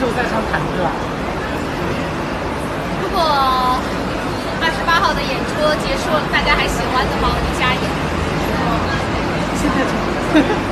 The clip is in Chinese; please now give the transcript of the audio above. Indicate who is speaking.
Speaker 1: 秀在上弹歌啊？
Speaker 2: 如果28号的演出结束了，大家还喜欢的话，我就加演。
Speaker 1: 谢谢。